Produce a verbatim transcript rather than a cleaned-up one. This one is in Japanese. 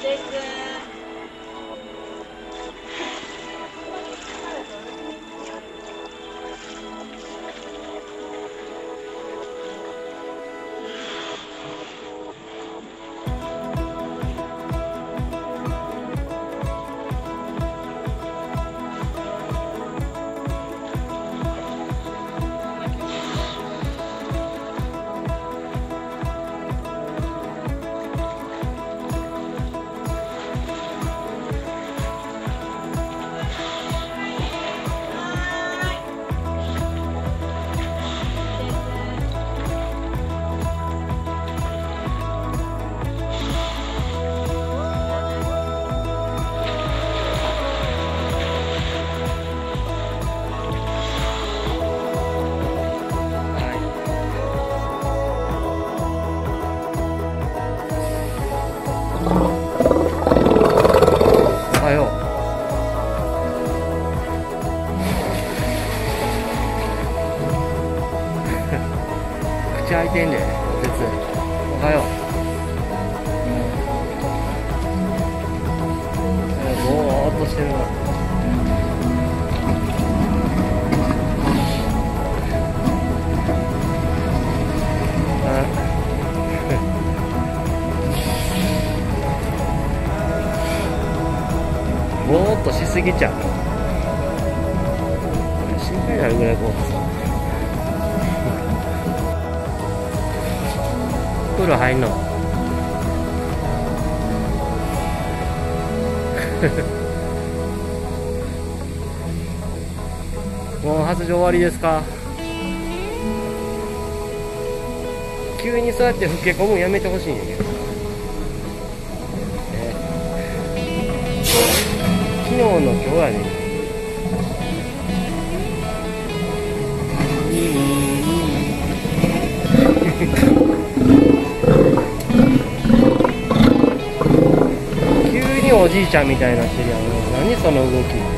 おはよう。口開いてんで、別。おはよう。ぼーっとしてるな。ぼーっとしすぎちゃう。心配になるぐらいぼーっとさ。プール入んのもう発情終わりですか？急にそうやって老け込むのやめてほしいんやけど。昨日の今日やね。急におじいちゃんみたいになってるやん。何その動き。